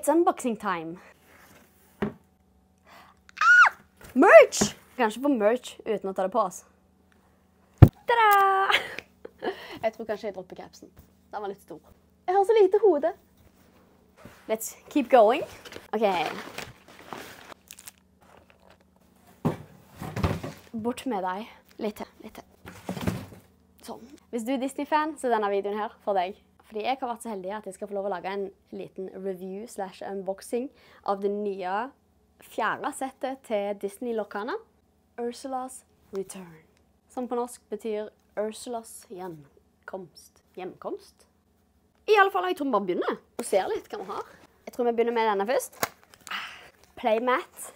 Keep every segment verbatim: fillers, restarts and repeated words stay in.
It's unboxing time. Ah! Merch! Jeg kan ikke få merch uten å ta det på oss. Tada! Jeg tror kanskje jeg dropper capsen. Den var litt stor. Jeg har så lite hode. Let's keep going. Ok. Bort med deg. Litt til, litt til. Sånn. Hvis du er Disney-fan, så er denne videoen her for deg. Fordi jeg har vært så heldig at jeg skal få lov å lage en liten review slash unboxing av det nye fjerde settet til Disney Lorcana, Ursula's Return. Som på norsk betyr Ursulas hjemkomst. Hjemkomst? I alle fall, jeg tror vi bare begynner. Og ser litt hva vi har. Jeg tror vi begynner med denne først. Playmat.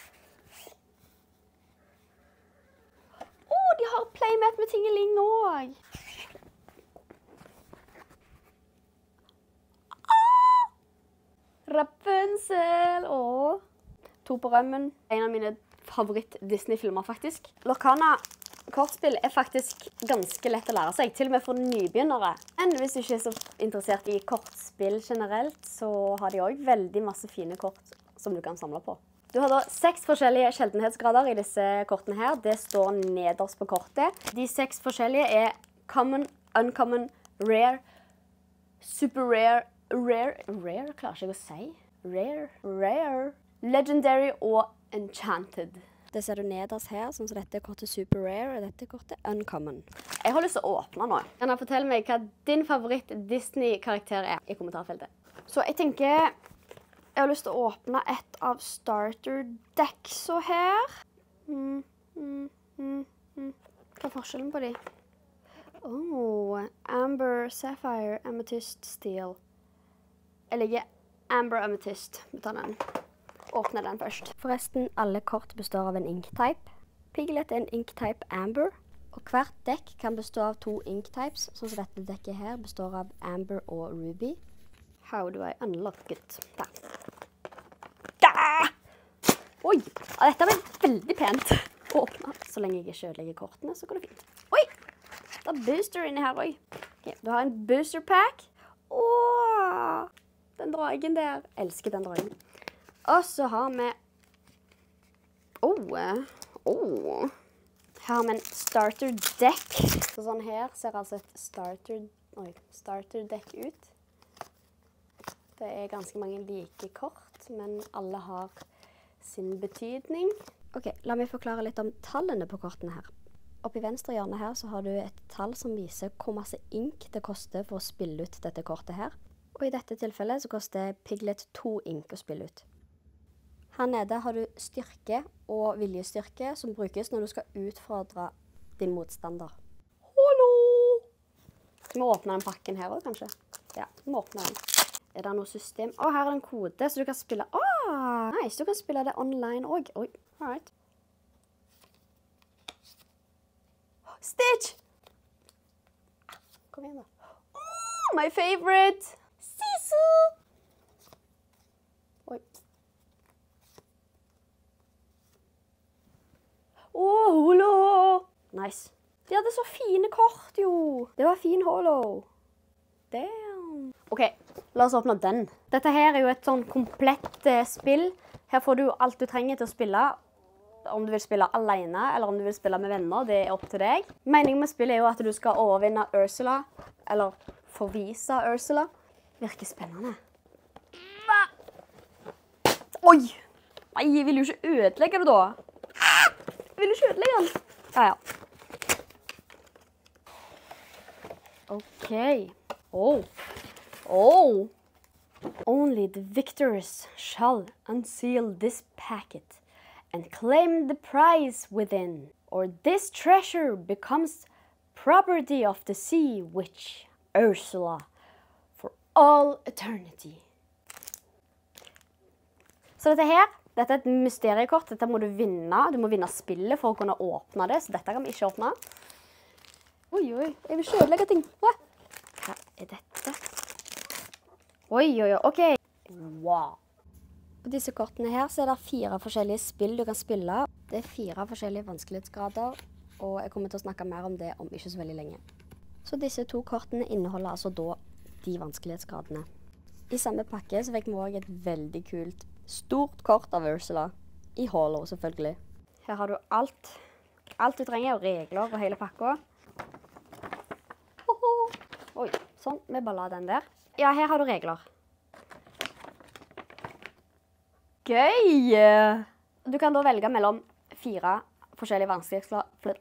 Åh, de har playmat med tingeling også. Rapunzel og To på rømmen. En av mine favoritt-Disney-filmer, faktisk. Lorcana kortspill er faktisk ganske lett å lære seg, til og med for nybegynnere. Men hvis du ikke er så interessert i kortspill generelt, så har de også veldig masse fine kort som du kan samle på. Du har da seks forskjellige sjeldenhetsgrader i disse kortene her. Det står nederst på kortet. De seks forskjellige er common, uncommon, rare, super rare, rare, rare, klarer ikke jeg å si. Rare, rare, legendary og enchanted. Det ser du nederst her, sånn som dette er kortet super rare, og dette er kortet uncommon. Jeg har lyst til å åpne nå. Kan du fortelle meg hva din favoritt Disney-karakter er i kommentarfeltet? Så jeg tenker, jeg har lyst til å åpne et av starter decksa her. Mm, mm, mm, mm. Hva er forskjellen på de? Oh, Amber, Sapphire, Amethyst, Steel. Jeg ligger Amber Amethyst. Vi tar den. Åpner den først. Forresten, alle kort består av en ink-type. Piglet er en ink-type Amber. Og hvert dekk kan bestå av to ink-types, sånn som dette dekket her består av Amber og Ruby. How do I unlock it? Da. Da! Oi! Dette var veldig pent. Åpne. Så lenge jeg ikke ødelegger kortene, så går det fint. Oi! Det er booster inni her, oi. Okay, du har en booster pack. Åh! Den dragen der. Jeg elsker den dragen. Og så har vi... Åh! Åh! Her har vi en starter deck. Så sånn her ser altså et starter... Oi, starter deck ut. Det er ganske mange like kort, men alle har sin betydning. Ok, la meg forklare litt om tallene på kortene her. Oppe i venstre hjørne her så har du et tall som viser hvor masse ink det koster for å spille ut dette kortet her. Og i dette tilfellet så koster Piglet to ink å spille ut. Her nede har du styrke og viljestyrke som brukes når du skal utfordre din motstander. Hallo! Skal vi åpne den pakken her også, kanskje? Ja, vi må åpne den. Er det noe system? Å, her er det en kode, så du kan spille... Åh, nice, du kan spille det online også. Oi, alright. Stitch! Kom igjen da. Oh, my favorite! Sisu! Oi. Åh, holo! Nice. De hadde så fine kort, jo. Det var fin holo. Damn. Ok, la oss åpne den. Dette her er jo et sånn komplett eh, spill. Her får du alt du trenger til å spille. Om du vil spille alene, eller om du vil spille med venner, det er opp til deg. Meningen med spillet er jo at du skal overvinne Ursula, eller forvise Ursula. Virker spennende. Oi! Nei, jeg vil jo ikke ødelegge det da. Jeg vil jo ikke ødelegge den. Ja, ja. Ok. Oh. Oh. Only the victors shall unseal this packet and claim the prize within, or this treasure becomes property of the sea witch, Ursula, for all eternity. Så dette her, dette er et mysteriekort. Dette må du vinne. Du må vinne spillet for å kunne åpne det, så dette kan vi ikke åpne. Oi, oi, jeg vil ikke ødelegge ting. Hva? Hva er dette? Oi, oi, oi, ok. Wow. På disse kortene her så er det fire forskjellige spill du kan spille. Det er fire forskjellige vanskelighetsgrader, og jeg kommer til å snakke mer om det om ikke så veldig lenge. Så disse to kortene inneholder altså da de vanskelighetsgradene. I samme pakke så fikk vi også et veldig kult, stort kort av Ursula. I Hollow, selvfølgelig. Her har du alt. Alt du trenger, og regler og hele pakka. Oho. Oi, sånn. Vi bare la den der. Ja, her har du regler. Gøy! Du kan da velge mellom fire forskjellige vanskelighetsgrader.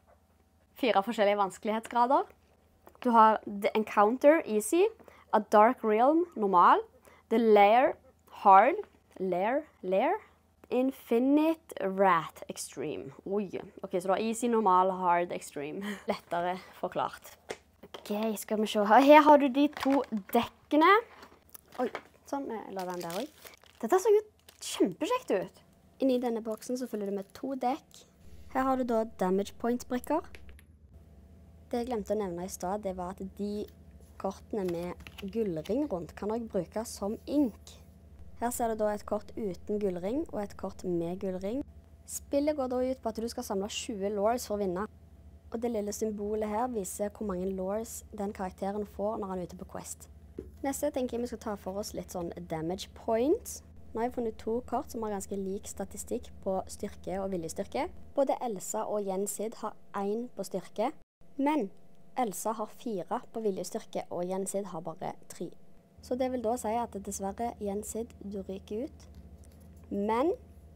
Fire forskjellige vanskelighetsgrader. Du har The Encounter, Easy. A Dark Realm, normal. The Lair, hard. Lair, Lair. Infinite Wrath, extreme. Oi. Ok, så du har easy, normal, hard, extreme. Lettere forklart. Ok, skal vi se. Her har du de to dekkene. Oi, sånn. Jeg la den der også. Dette så jo kjempekjekt ut. Inni denne boksen så følger det med to dekk. Her har du da damage point-brikker. Det jeg glemte å nevne i sted, det var at de kortene med gullring rundt kan også brukes som ink. Her ser du da et kort uten gullring og et kort med gullring. Spillet går da ut på at du skal samle tjue lores for å vinne. Og det lille symbolet her viser hvor mange lores den karakteren får når han er ute på quest. Neste tenker jeg vi skal ta for oss litt sånn damage points. Nå har jeg funnet to kort som har ganske lik statistikk på styrke og viljestyrke. Både Elsa og Yensid har én på styrke, men Elsa har fire på viljestyrke og Yensid har bare tre. Så det vil da si at dessverre Yensid du ryker ut, men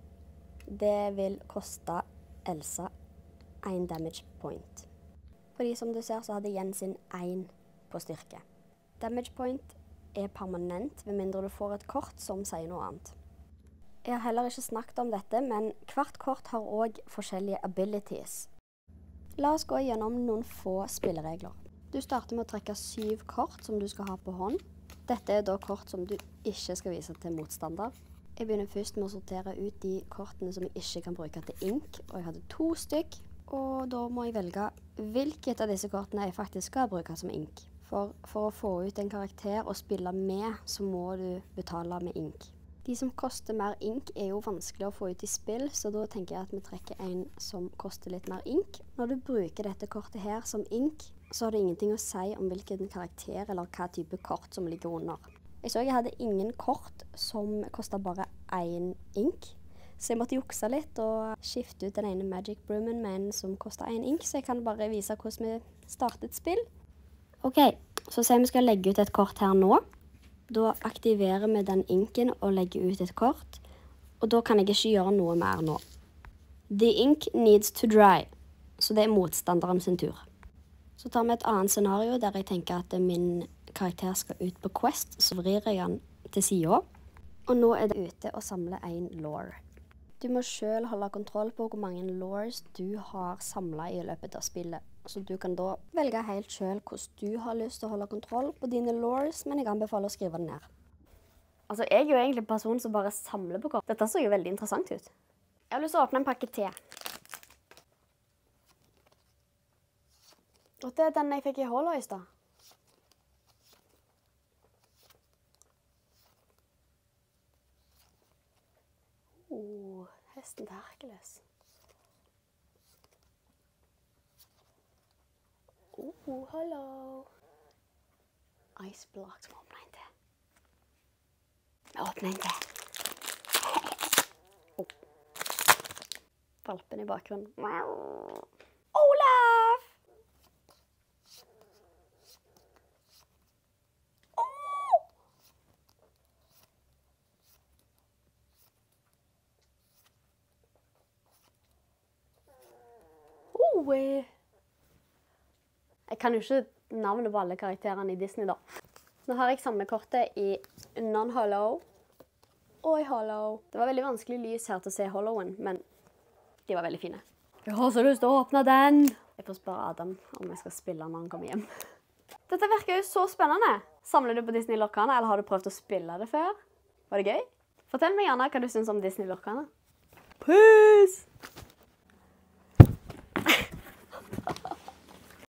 det vil koste Elsa én damage point. Fordi som du ser så hadde Yensid én på styrke. Damage point er permanent, ved mindre du får et kort som sier noe annet. Jeg har heller ikke snakket om dette, men hvert kort har også forskjellige abilities. La oss gå gjennom noen få spilleregler. Du starter med å trekke syv kort som du skal ha på hånd. Dette er da kort som du ikke skal vise til motstander. Jeg begynner først med å sortere ut de kortene som jeg ikke kan bruke til ink, og jeg hadde to stykk, og da må jeg velge hvilket av disse kortene jeg faktisk skal bruke som ink. For, for å få ut en karakter og spille med, så må du betale med ink. De som koster mer ink er jo vanskelig å få ut i spill, så da tenker jeg at vi trekker en som koster litt mer ink. Når du bruker dette kortet her som ink, så har det ingenting å si om hvilken karakter eller hva type kort som ligger under. Jeg så jeg hadde ingen kort som kostet bare én ink, så jeg måtte jukse litt og skifte ut den ene Magic Broomen med en som kostet én ink, så jeg kan bare vise hvordan vi startet spill. Ok, så sier vi skal legge ut et kort her nå. Da aktiverer vi den inken og legger ut et kort. Og da kan jeg ikke gjøre noe mer nå. The ink needs to dry. Så det er motstanderen sin tur. Så tar vi et annet scenario der jeg tenker at min karakter skal ut på quest. Så vrir jeg den til siden. Og nå er det ute å samle en lore. Du må selv holde kontroll på hvor mange lores du har samlet i løpet av spillet. Så du kan da velge helt selv hvordan du har lyst til å holde kontroll på dine lores, men jeg anbefaler å skrive det ned. Altså, jeg er jo egentlig en person som bare samler på kort. Dette så jo veldig interessant ut. Jeg har lyst til å åpne en pakke te. Og det er den jeg fikk i Hollow i sted. Oh, hesten til Hercules. Oh, hallo. Ice blocks. Vi åpner en til. Vi åpner en til. Oh. Valpen i bakgrunnen. Olaf! Oh! Oh, eh. Jeg kan jo ikke navnet på alle karakterene i Disney da. Nå har jeg samlekortet i non-hollow og i hollow. Det var veldig vanskelig lys her til å se hollowen, men de var veldig fine. Jeg har så lyst til å åpne den! Jeg får spørre Adam om jeg skal spille når han kommer hjem. Dette virker jo så spennende! Samler du på Disney Lorcana, eller har du prøvd å spille det før? Var det gøy? Fortell meg gjerne hva du synes om Disney Lorcana. Peace!